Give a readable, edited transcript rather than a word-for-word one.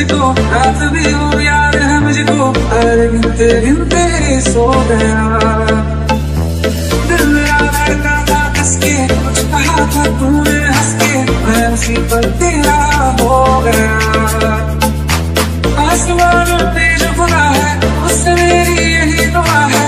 मुझको, रात भी हो याद है मुझको, अरे गिनते गिनते सो गया। दिल मेरा धड़का था कसके, कुछ कहा था तूने हंस के, मैं उसी पर तेरा हो गया। आसमान पे जो खुदा है उससे मेरी यही दुआ है,